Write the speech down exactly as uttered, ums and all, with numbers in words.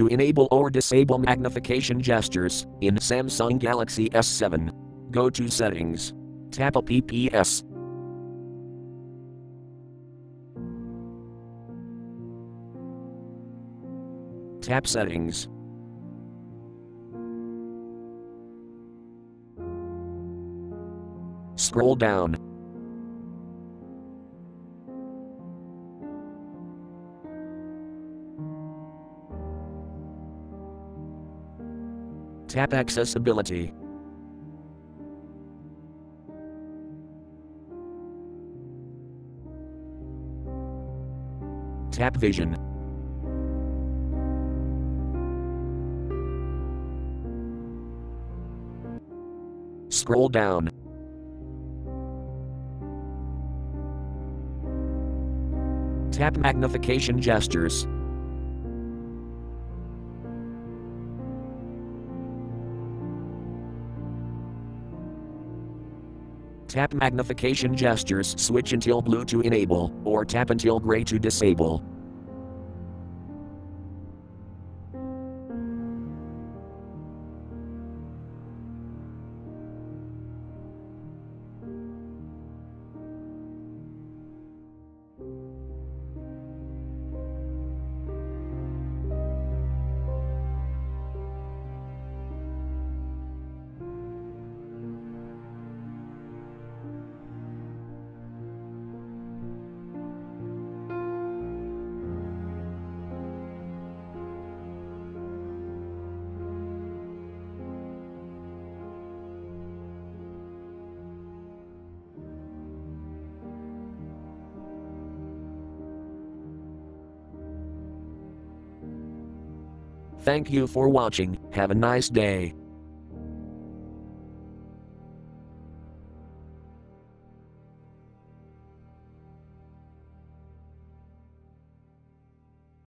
To enable or disable magnification gestures in Samsung Galaxy S seven, go to Settings. Tap a P P S. Tap Settings. Scroll down. Tap Accessibility. Tap Vision. Scroll down. Tap Magnification Gestures. Tap Magnification Gestures, switch until blue to enable, or tap until gray to disable. Thank you for watching. Have a nice day.